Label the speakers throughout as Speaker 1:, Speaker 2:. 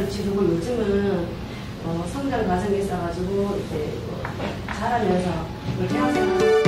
Speaker 1: 성장을 지르고 요즘은 성장 과정에 있어가지고 이제 자라면서 대학생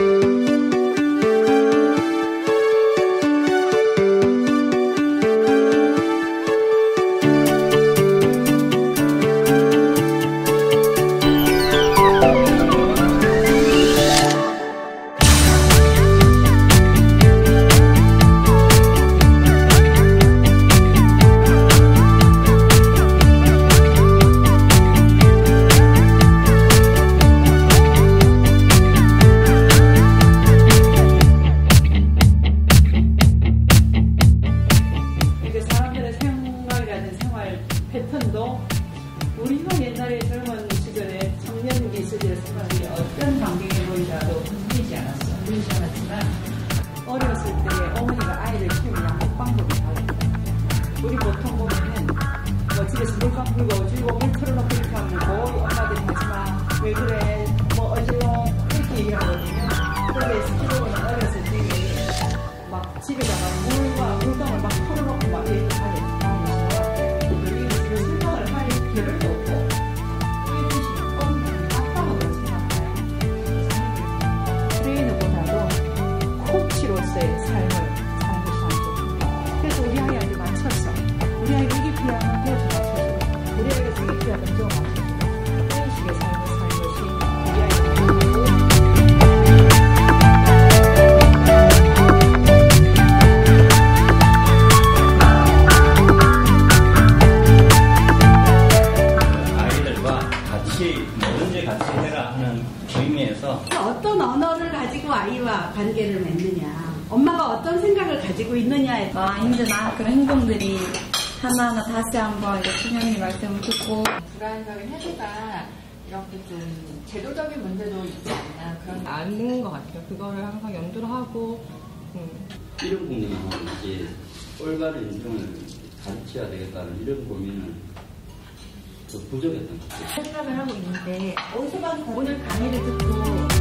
Speaker 2: 패턴도 우리가 옛날에 젊은 시절에 청년기 시절 생활이 어떤 환경에 보이더라도 흔들리지 않았지만 어렸을 때 어머니가 아이를 키우는 양육 방법이 다릅니다. 우리 보통 보면은 집에서 물감 불고 주고 물 틀어놓고 이렇게 하면 거의 엄마들이 하지마 왜 그래 뭐 어지러워 이렇게 얘기하거든요. 그런데 스키로는 어렸을 때 막 집에다가 물감을 막 털어놓고 막 이렇게 하는 삶을 사는 것이 아니고 그래서 우리 아이한테 맞춰서 우리 아이가 이게 필요하면 그것도 맞춰주고 우리 아이가 이게 필요하면 또 맞춰주고 그런 식의 삶을 사는 것이 우리
Speaker 3: 아이들과 같이 뭐든지 같이 해라 하는 의미에서
Speaker 4: 어떤 언어를 가지고 아이와 관계를 맺느냐 엄마가 어떤 생각을 가지고 있느냐에
Speaker 5: 마인드나 그런 행동들이 하나하나 다시 한번 이제 신영이 말씀을 듣고
Speaker 6: 불안적인 해소가 이렇게 좀 제도적인 문제도 있지 않나 그런
Speaker 5: 아는 것 같아요. 그거를 항상 염두를 하고
Speaker 7: 이런 부분은 이제 올바른 인성을 가르쳐야 되겠다는 이런 고민은 더 부족했던 것 같아요.
Speaker 5: 생각을 하고 있는데 어디서 봐서 오늘 강의를 듣고